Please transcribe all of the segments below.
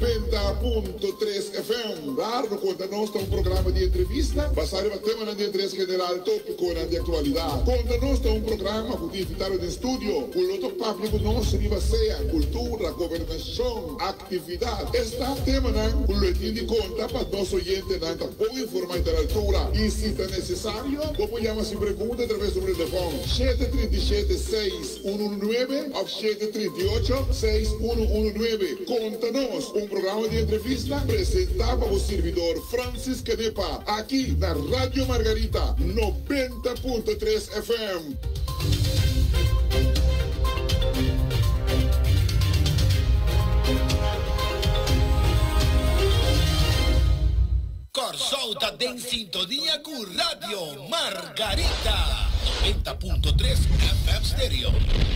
90.3 FM. Daar conta-nos um programa de entrevista basado no tema de interesse general tópico de atualidade. Conta-nos um programa que invitado de estúdio, o outro papo que nós riba seja cultura, governação, atividade. Esta tema não, o leite de conta para nosso oyente não tá bom informar da altura. E se é necessário, como chama se pergunta através do telefone 737-6119 ou 738-6119. Conta-nos um programa de entrevista apresentado ao servidor Francis Canepa, aqui na Rádio Margarita 90.3 FM. Corsolta em sintonia com Rádio Margarita 90.3 FM Stereo.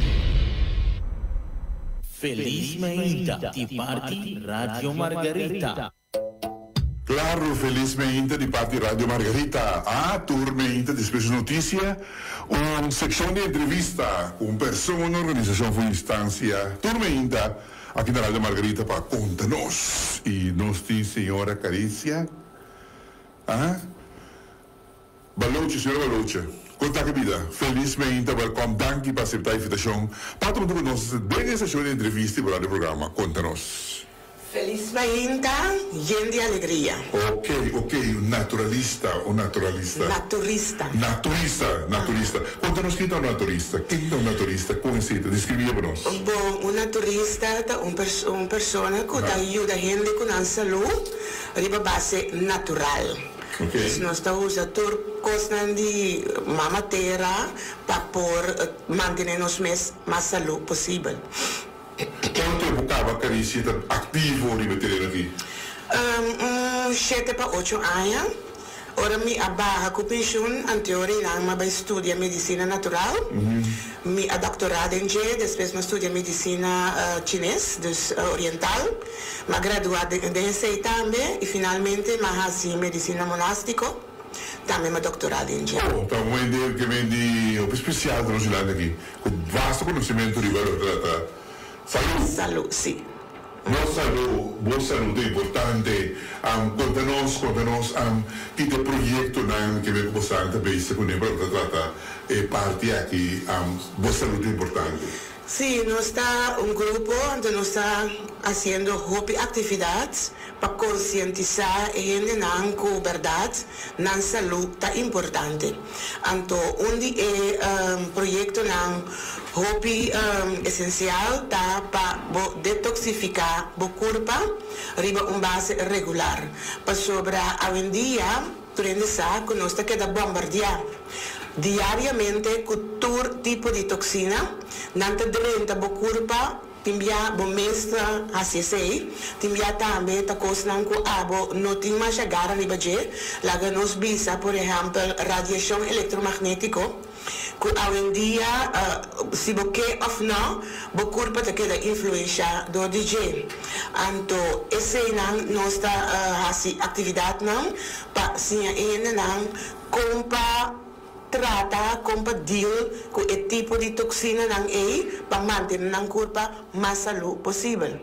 Felizmente di parte Radio Margarita. Claro, felizmente di parte Radio Margarita. Turmente di Special Notícia, uma secção de entrevista com pessoa na organização por instância. Turmente aqui na Radio Margarita para contar-nos. E nós temos senhora Carícia. Baloche, senhora Baloche. Conta que vida, felizmente, welcome, danke para aceitar a invitação. Para todos nós, bem essa sessão de entrevista para o programa, conta-nos. Felizmente, gente de alegria. Ok, naturalista ou naturalista? Naturista. Conta-nos quem é um naturista. Quem é um naturista? Conhecida, descrevia para nós. Bom, um naturista é uma pessoa que ajuda a gente com a saúde, a base natural. Okay. Nós usamos coisas de mama terra para manter-nos mais saúde possível. Quanto tempo acaba a Carícia ativo de bater aqui? 7 para 8 anos. Ora me abarra com pension anterior na para estudar medicina natural. Me a doutorado em G, depois me estudia medicina chinês, oriental. Me graduada em DNC também e finalmente me faço medicina monástica. Também me doutorado em G. Então, que vem de especial da nossa aqui, com vasto conhecimento de saúde, sim. Boa saúde é importante. Conta-nos que tem projeto que vem com bastante base com ele para tratar parte aqui. Boa saúde é importante. Sim, nós está um grupo onde nós está fazendo atividades para conscientizar a gente na verdade, na saúde é importante. Então, projeto na hobby essencial tá para detoxificar o corpo riba base regular. Para sobre a dia, turende sa que nós está bombardear diariamente com todo tipo de toxina, não te drenta o corpo. Timbia bom mestra HCC, timbia também ta coisa não com abo não tem mais chegar ali baje, lá nos bisa por exemplo radiação eletromagnética, que hoje em dia se você ou não, o corpo te queda influência do DJ, então esse não está atividade não, para sim ainda não compa trata deal com o tipo de toxina para manter o corpo mais saludo possível.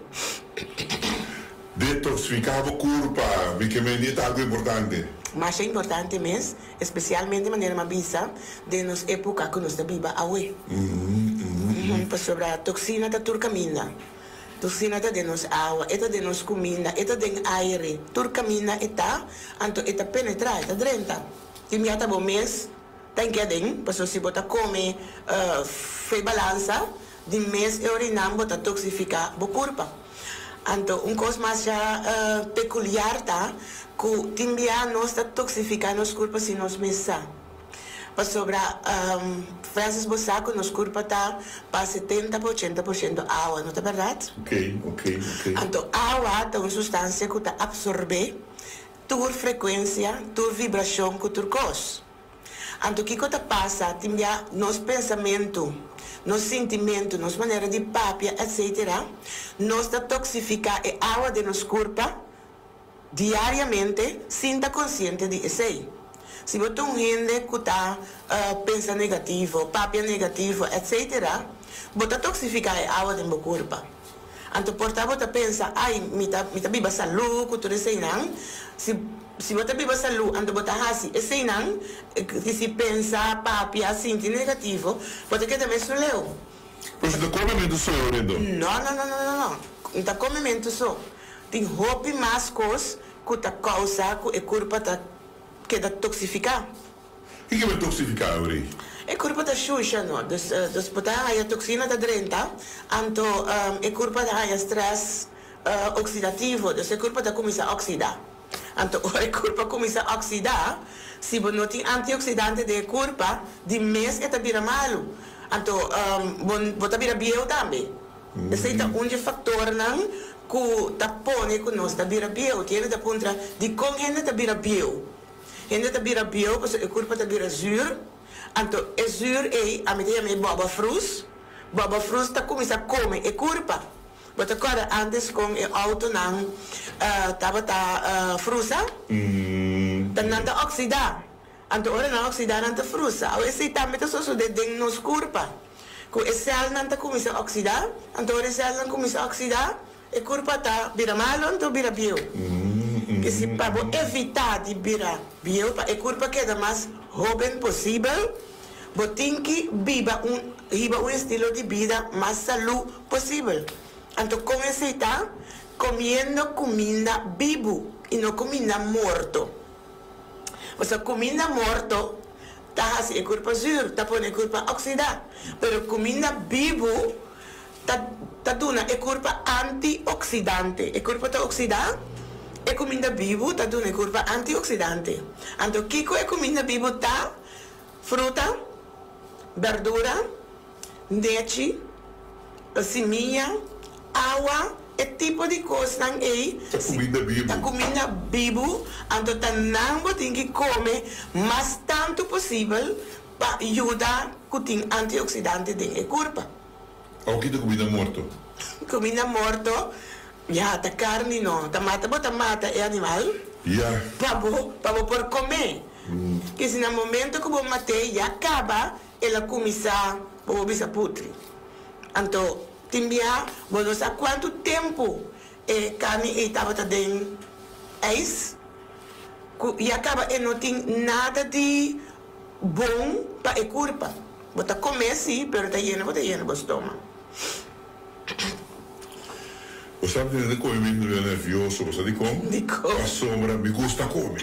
Detoxificar o corpo, porque é algo importante. Mas é importante mesmo, especialmente de maneira mabisa, de nos época que nós vivemos hoje. Sobre a toxina da turcamina. Toxina da de nos água, esta de nos comida, esta de aire. Turcamina então esta penetra, esta drenta. E me ata bom mês. Tem que ter, porque se você come fez balança, de mês e orinam, você toxifica o corpo. Então, coisa mais peculiar tá, que também nós está toxificando os corpos se nós mesa. Para sobre Francis Bossaco, nos corpos está para 70% por 80% água, não é verdade? Ok. Então, a água é uma substância que está absorver toda frequência, toda vibração que tu causa. Então, o que passa? Tem nos pensamentos, nos sentimentos, nos maneiras de papia, etc. Nós toxificar a água de nosso corpo diariamente, sem estar consciente de isso. Se você tem gente que está pensa negativo, papia negativo, etc., você toxificar a água do meu corpo. Anto portava ta pensa, ai, mita biba salu, kuture seinang, si bota biba salu, anto bota hasi, e seinang, si pensa, papi, assim, negativo, bota que também sou leu. Mas não come muito só, Rendo? Não. Não come muito só. Tem roupa mais coisas que ta causa, que é culpa que da toxificar. E que é toxificar, Uri? É culpa da xuxa, não? Dos botar a toxina da drenta, anto é culpa da stress oxidativo, dus é culpa da começar a oxidar. Anto é culpa começar a oxidar, se você não tem antioxidante de culpa, de mês é tabira malo. Anto você tabira bio também. Esse é um fator não que tapone que nós tabira bio, tiene da contra de com gente tabira bio. Gente tabira bio, porque é culpa tabira zuur. Anto é zuur a medida me baba frus tá começa a comer é culpa. Mas agora antes com o auto não tava frusa, tá nada oxidar. Anto ora não oxidar nada frusa. O esse também tá só de nos culpa. Com esse al não tá começa a oxidar, anto ora esse al não começa a oxidar, é culpa tá vira malo, anto vira bio. Que se para evitar de virar bio, é culpa que é mais jovem possível. Você tem que viver um estilo de vida mais saludo possível. Então, como você está comendo comida viva e não comida morta. Você comida morta está assim, é culpa zuur, está pondo culpa oxidada. Mas comida viva está dando é culpa antioxidante. É culpa de oxidar. É comida viva está dando é culpa antioxidante. Então, o que é comida viva? Tá fruta, verdura, leite, semente, água, é tipo de coisa aí. Comida viva. A comida viva, então não tem que comer mais tanto possível para ajudar que tem antioxidante dentro da corpo. O que é comida morta? Comida morta, já, tá carne não, mata é animal. Já. Para por comer. Que se no momento que você mate já acaba, ela começa a putre. Então, timbia, você não sabe quanto tempo a carne estava dentro eis, e acaba e não tem nada de bom para a culpa. Você come sim, mas está lleno o estômago. Você sabe que comer muito nervioso, você diz como? De como? A sombra me gusta comer.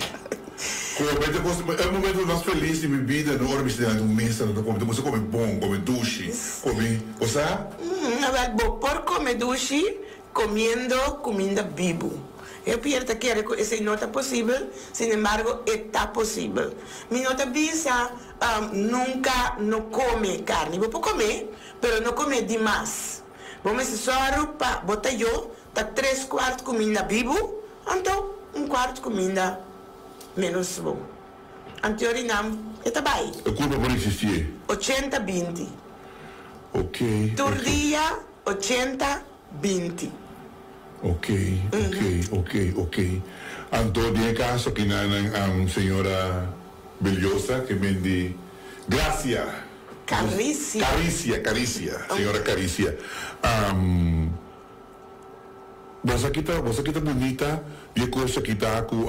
É o momento mais feliz de minha vida, na hora de me dar mesa, você come bom, come duche, come, você sabe? Por comer duche, comendo comida viva. Eu penso que isso não é possível, sin embargo, está possível. Minha nota visa nunca não come carne. Vou comer, mas não comer demais. Vamos só para botar eu, tá 3/4 comida viva, então 1/4 comida menos bom. Antiorinam, está bem. A culpa pode existir? 80-20. Ok. Por dia, 80-20. Ok. Então, tem caso que na senhora Beliosa, que vende Gracia. Caricia. Senhora Caricia. Você aqui tá bonita, e a coisa que tá com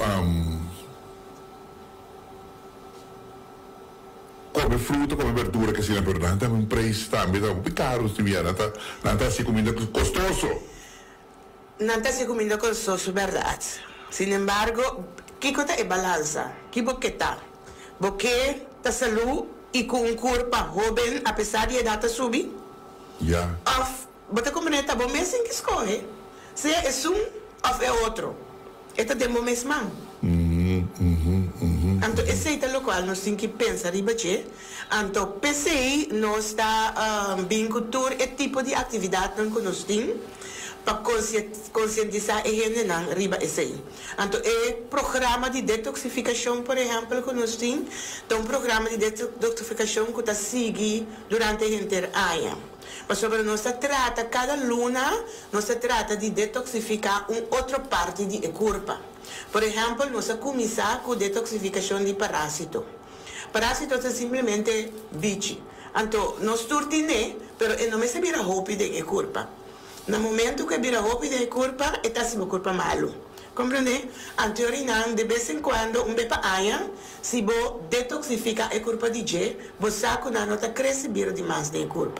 come fruta, come verdura, que sim, é verdade, um preço também, tá um pouco caro, não tá assim comida gostoso. Não está se comendo gostoso, verdade. Sin embargo, que coisa é balança? Que porque tá? Porque tá saúde e com um corpo jovem, apesar de a idade subir? Já. Você compreende, tá bom, mas tem que escolher. Se é um ou é outro. Este é o mesmo. Então, esse é o qual nós temos que pensar e bater. Então, PCI nós está vinculando esse tipo de atividade que nós temos para conscientizar a gente não riba esse. Então, é programa de detoxificação, por exemplo, que nós temos. Então, um programa de detoxificação que está seguindo durante a inteira ano. Mas sobre nós trata, cada luna, nós trata de detoxificar uma outra parte do corpo. Por exemplo, nós começamos com detoxificação de parásito. Parásito é simplesmente bicho. Então, nós turtine, mas não me se vira roupa do corpo. No momento que vira hopi de culpa, está siendo culpa malo. ¿Comprende? Ante orinar, de vez en cuando, un bepa aya, si vos detoxifica a culpa de je, vos saca una nota crece vira de más de culpa.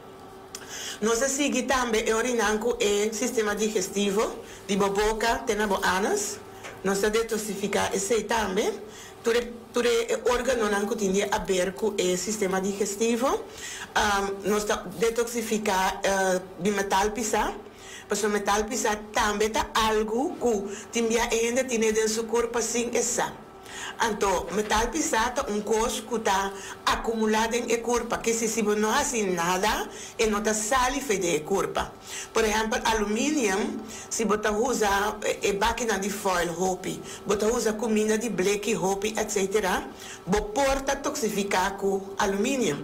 Nós seguimos também orinando o sistema digestivo de boca, tem anas. Nós detoxificamos esse também. Todo órgão não tem aberto o sistema digestivo. Nós detoxificamos de metal pesado. Porque o metal pesado também é algo que ainda tem dentro do seu corpo assim essa. Então, metal pesado é coisa que está acumulada em corpo, que se não faz nada, não está saliva de corpo. Por exemplo, alumínio, se você usa máquina de foil, hopi, você usa comida de bleque, hopi, etc., você pode toxificar com alumínio.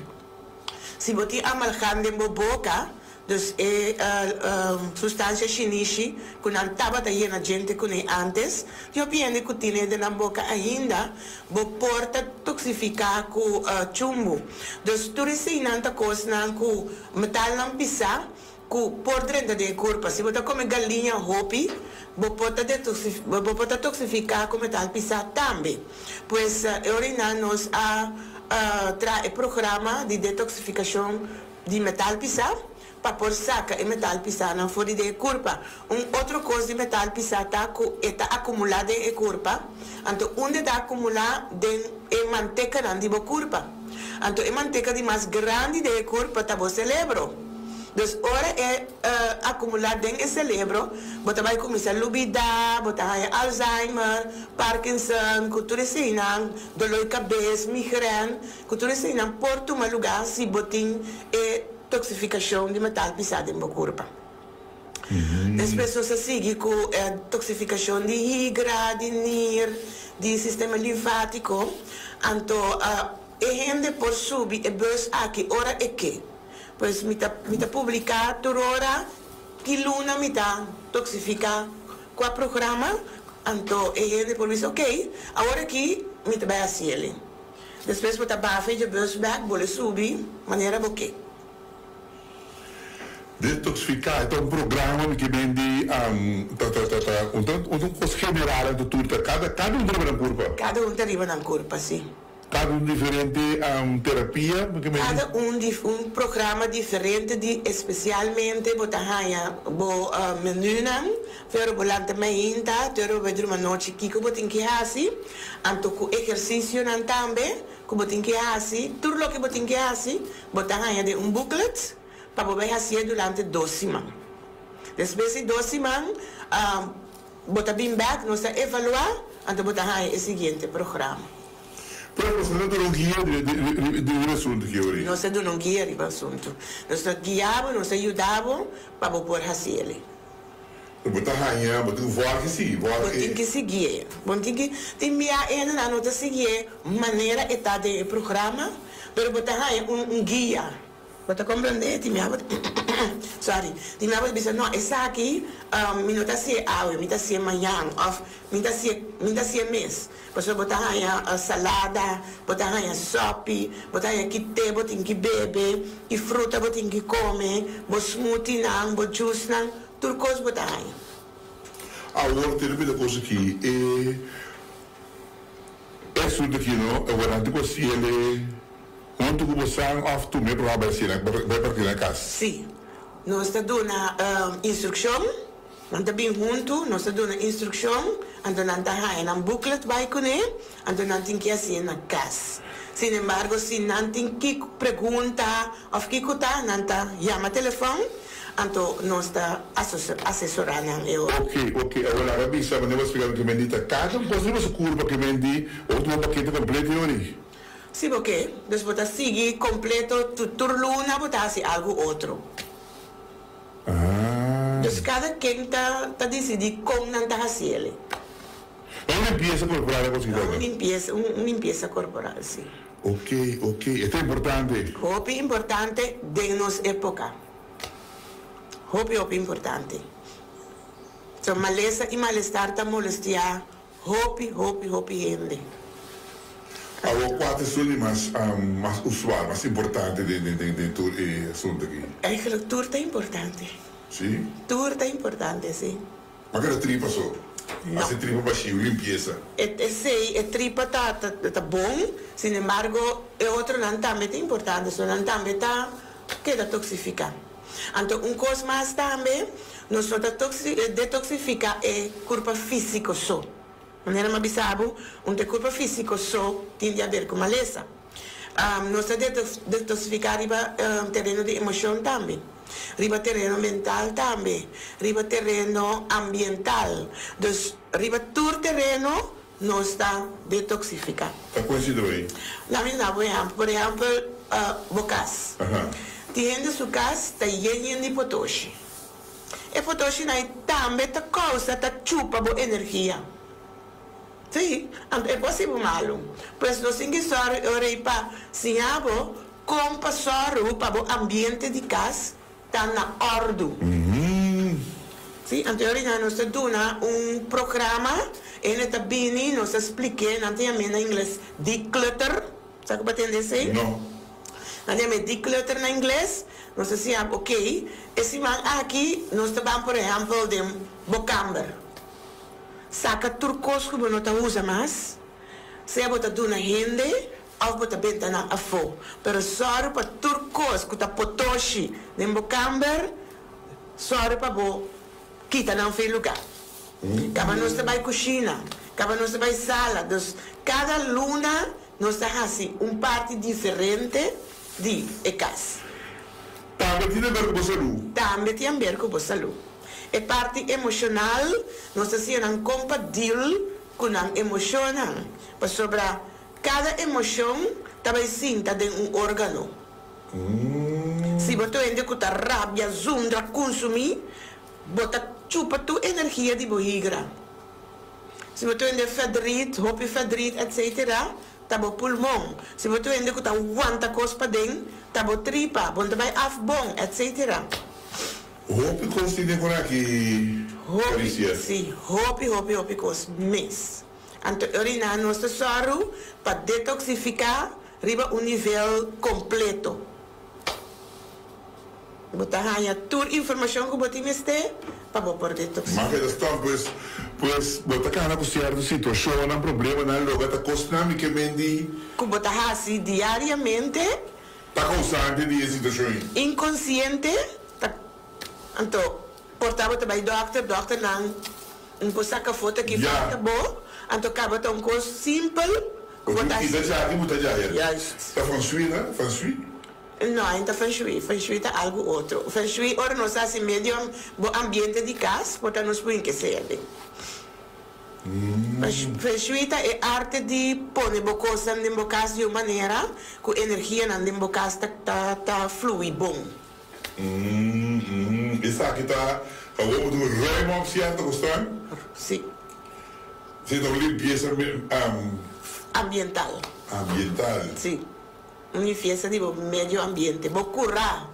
Se você amalgama em boca, dus substância chinesa que não estava na gente com antes, eu penso que tem na boca ainda, vou porta toxificar com chumbo. Dus tudo isso não está coisa que metal não pisa, que por dentro da corpo. Se você come galinha hopi, vou porta toxificar com metal pisa também. Pois agora nós traz programa de detoxificação de metal pisa, para pôr saca e metal pesado fora de corpo. Outra coisa de metal pesado está acumulado em corpo. Então, onde está acumulado é manteca de corpo. Então, é manteca de mais grande do corpo está o cérebro. Então, ora é acumulado em cérebro, você vai começar a lubidar, você vai Alzheimer, Parkinson, tudo isso, dolor de cabeça, migraine, tudo isso, por tomar lugar se você toxificação de metal pesado em corpo. As pessoas seguem com toxificação de higra, de NIR, de sistema linfático. Então, a gente por subir e bus aqui, ora é que? Pois me publicar toda hora que luna me toxificar com o programa. Então, a gente por isso, ok, agora aqui me vai assim ele. Depois, você vai fazer o bus back, vou subir, maneira ok. Detoxificar é um programa que vem de coisa general de tudo. Cada um deriva na curva. Cada um deriva na curva, sim. Cada um diferente terapia. Cada um programa diferente de especialmente botahaya bo menunang pero bolante mainta tero vedru manochi kiko botin que assim anto com exercício nan também com botin que assim tudo lo que botin que assim botahaya de booklet para poder fazer durante 2 semanas. Depois de 2 semanas, botar bem back, nós evaluar, então botar o seguinte programa. Pero você não tem um guia de assunto que hoje? Nós temos um guia de assunto. Nós guiamos, nós ajudamos para poder fazer ele. Botar rainha, botar voar que sim, voar que. Tem que seguir. Tem minha ainda não seguir maneira eta de programa, pero botar rainha guia. Você compreende? Sorry. Ti me dice, no, essa aqui, me não está se água, me está se manhã, me está se mês. Você botar aí a salada, botar aí a sopa, botar aí que te, botar que bebe, que fruta, botar que come, bo smoothie não, bo juice não, tudo coisa botar aí. Agora tem uma coisa aqui, é tudo aqui, não? Agora antes que ele quanto que você of to me para partir na casa? Sim. Nós estamos dando instrução, nós estamos bem juntos, nós estamos dando instrução, então nós estamos um booklet vai com ele, então nós temos que fazer na casa. Sin embargo, se não tem que perguntar ou que está, nós chama telefone, então nós estamos assessorando eu. Ok. Agora, a Bisa, mas eu vou explicar o que me diz. Cada coisa você curva que me diz, outro paquete completo, não? Sim, porque depois você seguir completo, tu luna, você faz algo outro. Então, cada quem está decidindo como não está fazendo. É uma limpeza corporal, é considerada? Uma limpeza corporal, sim. Ok. Isso é importante. Hope é importante de nossa época. Hope é importante. Então, maleza e malestar está molestar. Hope, gente. Agora, qual é mais usual, mais importante de todo assunto aqui? A leitura é importante. Sim. Tudo é importante, sim. Mas que tripa só? Não. Assim tripa baixinho, limpeza. Sei, a tripa tá bom, sin embargo, é outro não também é importante, só não também tá que detoxificar. Então, coisa mais também, nós só detoxificar é corpo físico só. Maneira mais bisabo, corpo físico só tem a ver com maleza. Nós detoxificar riba terreno de emoção também. Riba terreno mental também, riba terreno ambiental. Dus riba todo terreno nós está detoxificar. Tá conhecido aí? Por exemplo, bocas. Tem gente sua casa está cheia de potoshi. E potoshi também tá causa tá chupa boa energia. Sim, é possível malo. Pois nós temos que só para se abo como passar para o ambiente de casa está na ordem. Sim, então nós temos programa e também nós explicamos em inglês declutter. Sabe o que eu dizer? Não. Nós declutter na inglês. Nós dizemos, ok, esse man aqui nós estamos, por exemplo, de bocamber. Saca turcos que não usa mais. Se você está na rende, ou você está na afo. Pero só para turcos que está potoshi de bocamber, só para você quitar não fez lugar. Cada nós vai cozinha, cada nós vai sala. Então, cada luna nós está assim parte diferente de casa. Também tem a ver com a saúde. Também tem a ver com a saúde. A parte emocional, nós temos compartilhar com a emocional. Para sobre cada emoção, também sinta de órgano. Se você ainda com a rabia, zundra, consumir, você chupa a energia de barriga. Se você ainda fedrit, hopi fedrit, etc., tá bom pulmão. Se você ainda com aguanta coisa para dentro, tá bom tripa, você vai afbom, etc. Hopi consider com aqui. Hopi, sim, hopi coisa mês. Então, orina nosso soro para detoxificar riba nível completo. Você ganha toda a informação que você tem para poder detoxificar. Mas então, pues, você canha com certa situação, um problema, não logo está costando que mendi. Que você faz diariamente. Está causando de situação. Inconsciente. Então, portava também doctor não saca foto que fica bom. Então, acaba tão coisa simples. Está já. Está feng shui, né? Feng shui? Não, ainda feng shui. Feng shui está algo outro. Feng shui, ora nós assim meio ambiente de casa, porque nós podemos que ser. Feng shui é arte de pôr coisas na casa de uma maneira que a energia na casa está flui bom. Isso aqui está falando do Raymond, certo, Gustavo? Sim. Você está limpeza ambiental. Ambiental? Sim. Limpeza de meio ambiente. Vou curar.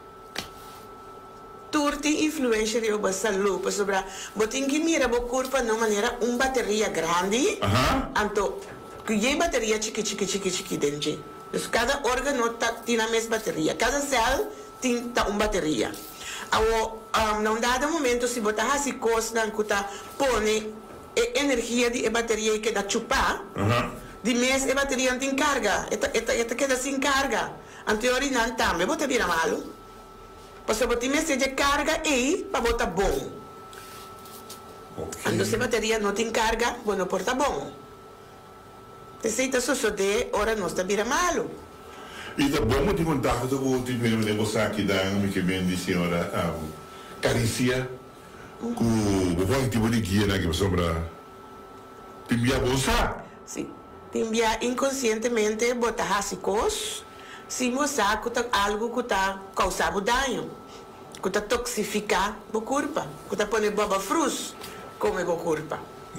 Tudo tem influência de a saúde. Sobre você tem que mirar o corpo de uma maneira, uma bateria grande. Então, que é bateria chiqui dentro. Então, cada órgão tem a mesma bateria. Cada célula tem uma bateria. Num dado momento, se você faz coisa que põe a energia de bateria que dá chupar, de mês a bateria não tem carga. Esta queda sem carga. Anterior não também, você vira malo. Porque você mês de carga aí para botar bom. Então, se a bateria não tem carga, você não porta bom. Então, se você de hora não está vira malo. E tá bom de contato com o tipo de você aqui da que bem de senhora Caricia com o bom tipo de guia na que sombra te envia bolsa. Sim, te envia inconscientemente botar rasicos se mostrar que algo que está causando dano, que está toxificar o corpo, que está pondo baba frus como o corpo.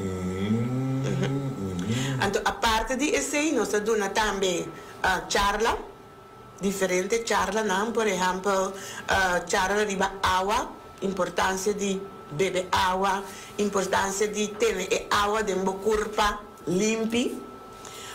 Então, a parte de esse, nós damos também charla, diferente charla, não? Por exemplo, charla de água, importância de beber água, importância de ter água dentro do corpo limpo.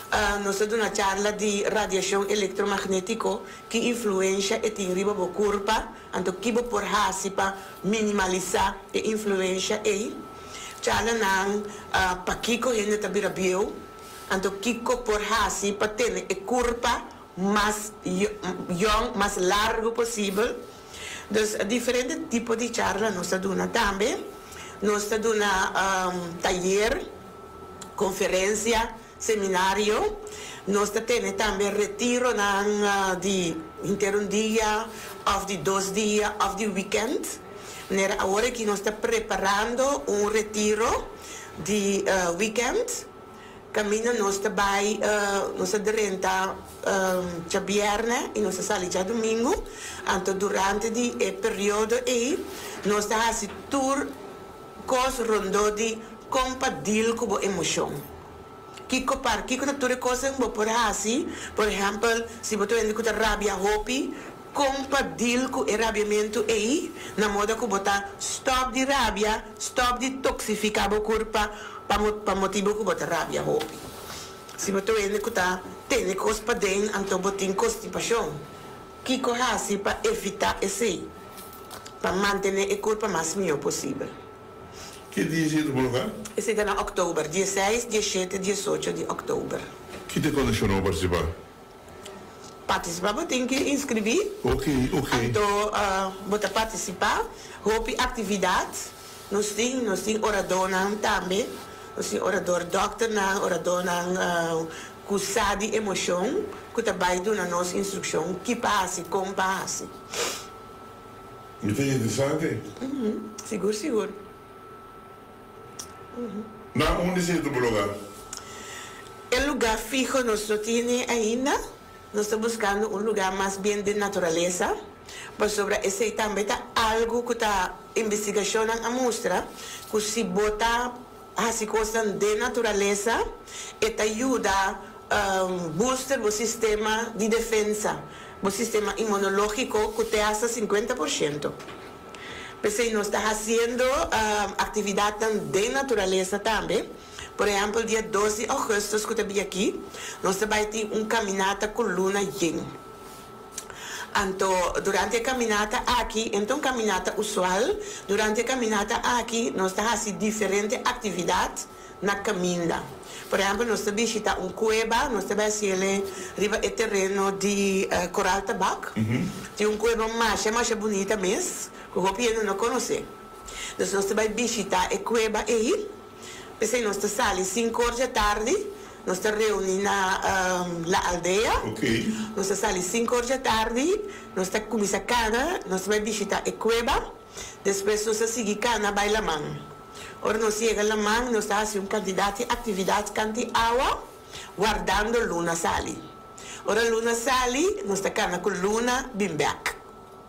nós temos uma charla de radiação eletromagnética que influencia e tem riba o corpo, então que por hasi para minimalizar a influência aí. Charla não para Kiko ainda tabira bio, então Kiko por hasi para ter a corpo mais young, mais largo possível. Então, diferentes tipos de charla nós temos também. Nós temos taller, conferência, seminário. Nós temos também retiro de inteiro dia, ou de 2 dias, ou de weekend. Agora que nós estamos preparando retiro de weekend. Caminho nós também, nós renta viernes e nós saímos já domingo. Então, durante o período aí, nós estamos tour coisas rondo de compartilhar com a emoção. Kiko tudo coisas por assim, por exemplo, se você tem com rabia hopi, compartilhar com o rabiamento aí, na moda que você stop de rabia, stop de toxificar o corpo para motivo que você rabia hopi. Se você tem coisas para dentro, então você tem coisas de paixão. Kiko assim para evitar esse, para manter o corpo mais melhor possível. Que dia é esse lugar? Esse é em outubro, 16, 17 e 18 de outubro. Que te condicionou a participar? Participar, você tem que inscrever. Ok. Então, você participar, houve atividades. Nós temos orador também. Nós temos orador doctor, orador cursar de emoção, que também dá a nossa instrução, que passe, como passe. Muito interessante. Seguro. Não, onde é o lugar? O lugar fijo nós não temos ainda. Nós estamos buscando lugar mais bem de natureza. Mas sobre esse também está algo que está investigação a mostra que se bota as coisas de natureza e te ajuda a booster o sistema de defesa, o sistema imunológico que te hace 50%. Porque nós estamos fazendo atividades de natureza também. Por exemplo, dia 12 de agosto, que eu estou aqui, nós vamos ter uma caminhada com luna yin. Então, durante a caminhada aqui, então caminhada usual, durante a caminhada aqui, nós estamos fazendo diferentes atividades na caminhada. Por exemplo, nós estamos visitando uma cueva, nós estamos fazendo o terreno de coral tabaco. Tem uma cueva mais bonita mesmo, que o Hopi não conhece. Então, nós estamos visitando a cueva aí. Depois nós saímos 5 horas da tarde, nós reunimos na aldeia. Ok. Nós saímos 5 horas da tarde, nós começamos a cana, nós vamos visitar a cueva, depois nós seguimos cana para Lamang. Ora nós chegamos a Lamang, nós estamos fazendo candidato a atividades canti água, guardando a luna sali. Ora a luna sali, nós estamos com luna bimbeak.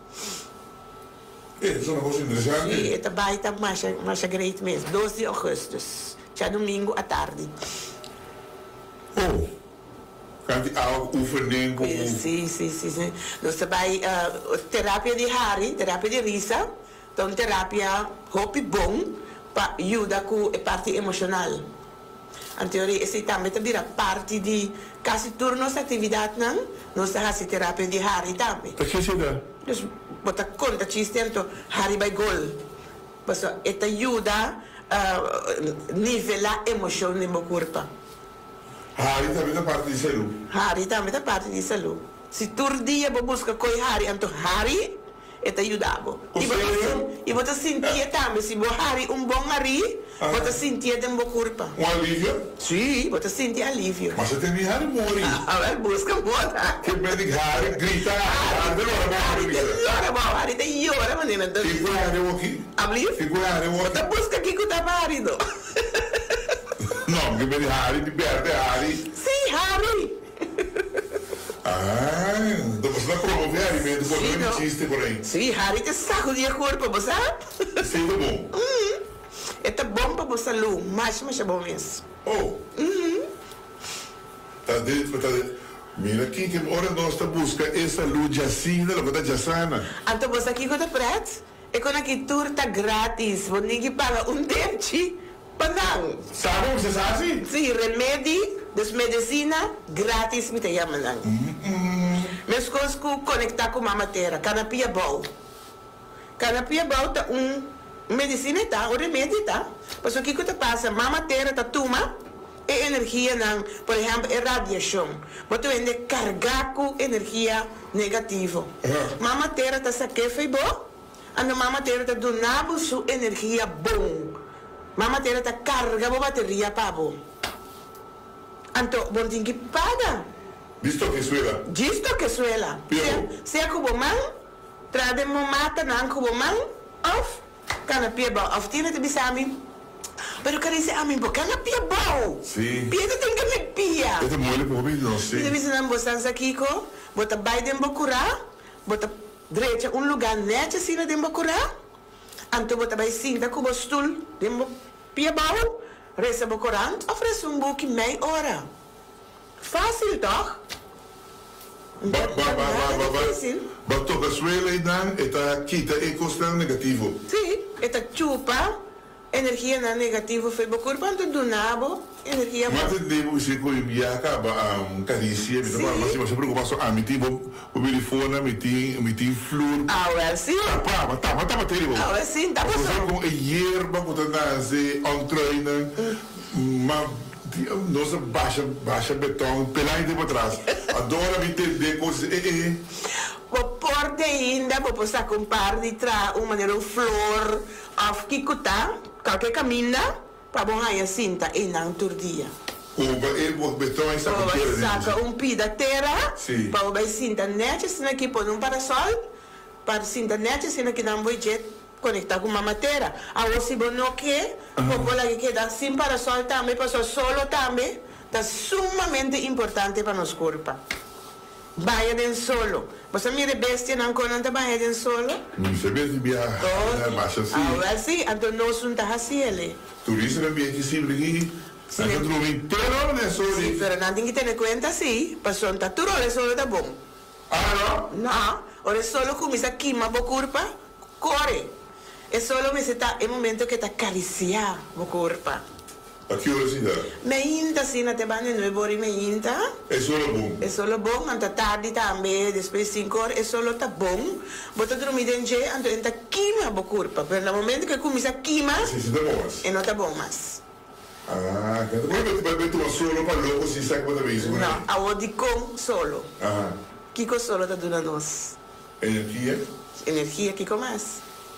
Isso é uma coisa interessante. Sim, está mais great mesmo, 12 de agosto. Já domingo à tarde. Oh, canti algo oefening com... Sim. Nós também, terapia de Hari, terapia de risa, então terapia hopi bom para ajudar com a parte emocional. Em teoria, esse também vira parte de quase todas as atividades, nós fazemos terapia de Hari também. Para que se dá? Dus bota conta então Hari by gol. Mas esta ajuda a nivelar a emoção no meu corpo. Hari também da parte de saúde. Hari também da parte de saúde. Se todo dia você busca coi Hari, então Hari esta ajuda. E você sentir também, se você Hari bom Hari, você sentir dentro do corpo. Alívio? Sim, você sentir alívio. Mas você tem que Hari morrer. Agora busca bota. Que médico Hari grita. Hari tem hora, menina. Fico Hari aqui. Abrir? Fico Hari aqui. Você busca aqui que está marido. Não, que médico Hari, de perto é Hari. Sim, Hari. Então você vai promover alimento quando não existe por aí. Sim, Hari te saco de corpo, você sabe? Sim, tá bom. É bom para você saúde, mas é bom mesmo. Oh. Tá dentro. Mira aqui que agora nós estamos buscando essa luz jacinda, ela vai estar sana. Então você aqui quando preto, é quando aqui tour tá grátis, você ninguém paga dente Panang. Sabe você assim? Sim, remédio, das medicina grátis me tem amanhã. Meus coisas conectar com a matéria, canapia bom. Canapia bom tá medicina tá, o remédio tá. Mas o que te passa, a matéria tá toma e energia não, por exemplo, é radiação. Mas tu ainda carregar com energia negativa. A matéria tá saque foi bom, a matéria tá donando sua energia bom. A matéria tá carrega a bateria para bom. Então, bom tem que pagar. Visto que suela. Visto que suela. Se é como man, trade mo mata não como man, of canapia bom. Of tinha te bisami. Pero cara dice a mim, canapia bom. Sim. Pia tem que me pia. É mole por mim, não sei. Pia bisam bostança aqui co, bota Biden bocura, bota direita lugar net assim na dembocura. Anto bota vai sinta como stool, dembo pia bom. Reza bocura, oferece book meia hora. Fácil toch? Mas toca suela e dan, eta quita e custa negativo. Sim, eta chupa energia na negativo foi bocura, quando do nabo energia. Mas devo se coibia acaba carícia, mas você preocupação me tem o telefone, me tem flor. Ah, sim. Tá material. Ah, sim, tá passando. Com hierba com tanase on treina, mas nossa baixa betão, pelai de trás. Adora me entender coisas. Vou porte ainda, vou postar com par de tra, maneira flor, of kikuta, qualquer caminho, para bom aí cinta e não turdia. O betão é saca pida terra, para o cinta net, assim aqui por parasol, para cinta net, assim aqui dá budget conectar com uma matéria. A você não quer, vou lá que queda sem parasol também, passou solo também, está sumamente importante para nosso corpo. Baia den solo. Você mira bestia não conta baia den solo? Não se vê de viajar, mas assim. Ah, sim, então não são da assim. Turista não vem aqui sempre aqui. Sim, não inteiro, né, só. Sim, mas não tem que ter conta sim. Passou tá tudo é solo tá bom. Ah, não? Não, ora solo começa a queimar a corpo, corre. É solo me está é momento que tá acariciar o corpo. A que hora sim dá? Meinta sim na tebane não é bori meinta. É solo bom. É solo bom, anta tarde também, depois 5 horas, é solo tá bom. Bota dormir dentro, então entra queima o corpo. Pero no momento que começa a queimar, sim, tá bom mais. E não tá bom mais. Ah, quando vai tomar solo para logo se sai quando vem isso, né? Não, a odi com solo. Ah. Kiko solo tá dando nós. Energia? Energia, Kiko mais.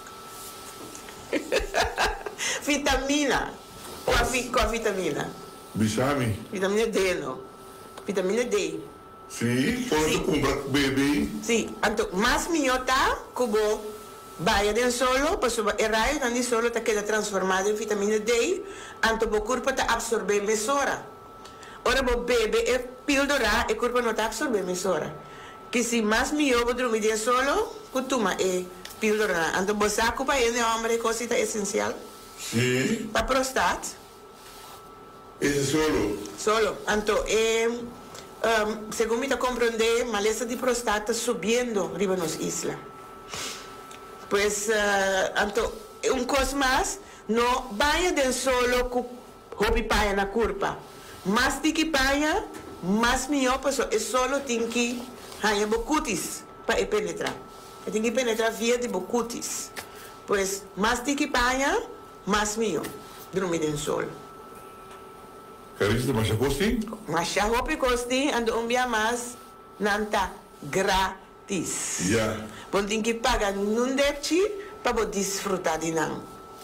Vitamina. Qual a vitamina? Bisami? Vitamina D, não? Vitamina D. Sim, quando compra bebê? Sim, então, mais minhota, cubo, baia de solo, para o raio de solo está queda transformado em vitamina D, então o corpo está absorver mesora. Ora, o bebê é píldora, o corpo não está absorver mesora. Que se mais minho o dormir de solo, costuma é píldora. Então, o saco para ele, homem, é coisa essencial. Sim. Para prostate. Esse solo? Solo. Então, segundo me compreender, maleza de prostate subindo riba nos isla. Pues, então, coisa mais, não vai de solo com hobby paia na curva. Mas tem que paia, mais melhor, é solo tem que ganhar bocutis para penetrar. Tem que penetrar via de bocutis. Pues, mais tem que paia, mais melhor, dormir em solo. Carista, mas a costing? Mas a roupa costing, ando dia mais, não está grátis. Yeah. Bom, tem que pagar num débito para desfrutar de não.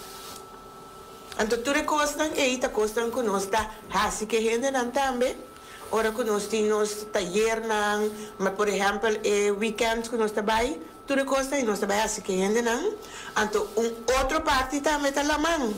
Então, tudo costam, e está costando que nós está, assim que rende não também. Ora que nós temos taller não, mas por exemplo, weekend que nós trabalhamos, tudo custa e nós trabalhamos assim que rende não. Então, outra parte também está na mão.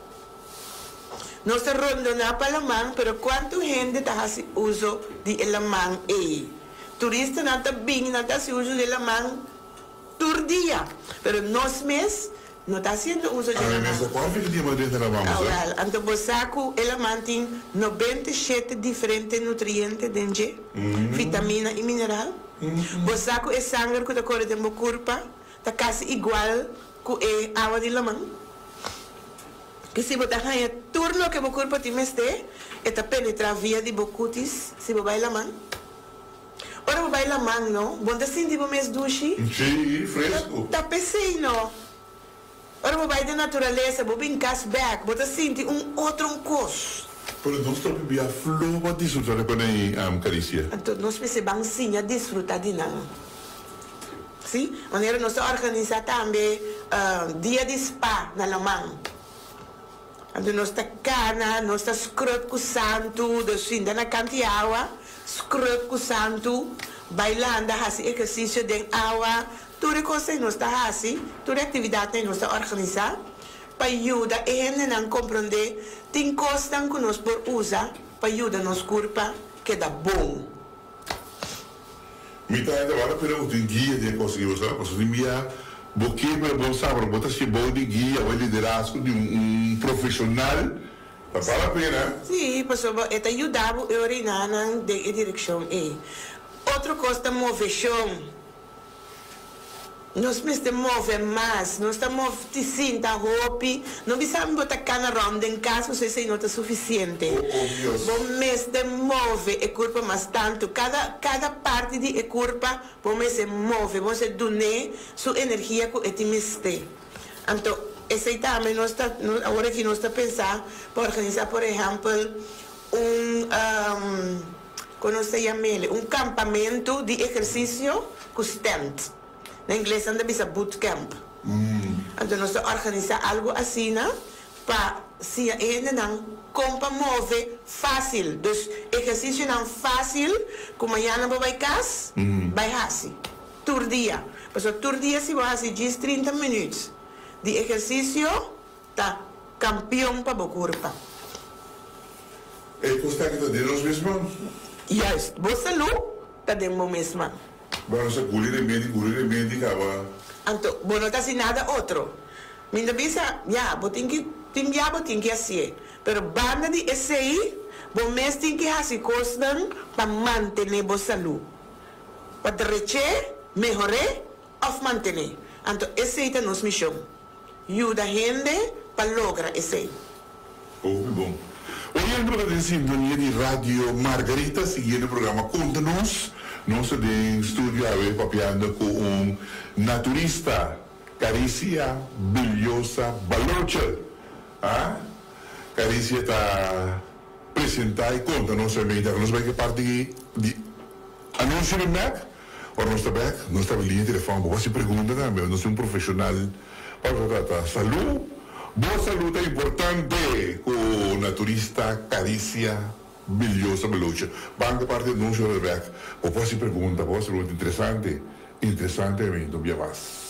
Nós rondamos para a mão, mas quanto gente está fazendo uso de la mão aí? Turista não está bem, não está fazendo uso de la mão todo dia. Mas nós mesmos não está fazendo uso de la mão. Mas qual fica de uma dentro da mão? Então, o saco, ela mantém 97 diferentes nutrientes dentro, vitamina e mineral. O saco é sangue que está correndo no corpo, está quase igual com a água de la mão. Que se você ganha turno que o corpo te meste, eta penetra via de bocutis, se você vai la mão. Ora você vai la mão, não? Você sente o mês duche? Sim, fresco. Tá pensei, não? Ora você vai de natureza, você vem cashback, você sente outro cos. Pero nós estamos bem flor para desfrutar com a carícia. Então nós precisamos sim desfrutar de nada. Sim? Maneira nós organizamos também dia de spa na mão. Então, nós está cana, nós está scrub com o santo, assim, na cantiawa, scrub com o santo, bailando, assim, exercício de água, tudo que nós está assim, toda atividade que nós está organizando, para ajudar a gente a compreender, tem coisas que nós podemos usar, para ajudar nosso corpo, que dá bom. Mita ainda vale a pena um guia de conseguir usar, porque se minha porque é bom saber, botar se bom de guia ou liderazgo de profissional, vale a pena. Sim, pessoal, é ajudar a orinar na direção. Outra coisa, moveção. Nós precisamos mover mais, nós estamos sinta roupa, não precisamos botar cana ronda em casa, porque isso não é suficiente. Vamos mover o corpo mais tanto, cada parte do corpo, vamos se mover, vamos donar sua energia com esse mestre. Então, esse também nós está, agora que nós está pensando, para organizar, por exemplo, como se chama ele, campamento de exercício constante. Na inglês anda bisa bootcamp. Então nós organizamos algo assim, para se ainda não compra mover fácil. Então exercício não fácil, como amanhã não vai casa, vai assim. Todo dia. Mas todo dia se vai assim 30 minutos de exercício, tá campeão para o corpo. E custa que está de nós mesmos? Yes, você não está de nós mesmos. Vamos a culir en médica, va. Então, bom, não está assim nada outro. Minha bisa, já, tem que assim. Pero banda de esse aí, bom, mês tem que assim costam para manter a saúde. Para derrecher, melhorar ou manter. Então, esse aí é a nossa missão. Ajuda a gente para lograr esse aí. Oh, bom. Hoje entramos em sintonia de Rádio Margarita, seguindo o programa Conta-nos. Nós em estúdio a papeando com naturista, Carícia Bilhosa Balocha. Carícia está apresentar e conta-nos também, que nós vamos parte de anúncio de Mac, ou nós está em linha de telefone, você pergunta também, nós somos profissional para tratar saúde. Boa saúde é importante com o naturista Carícia Bilhosa Balocha. Banca parte do anúncio de Mac. Ou pode se perguntar, pode ser muito interessante, também, do Biavas.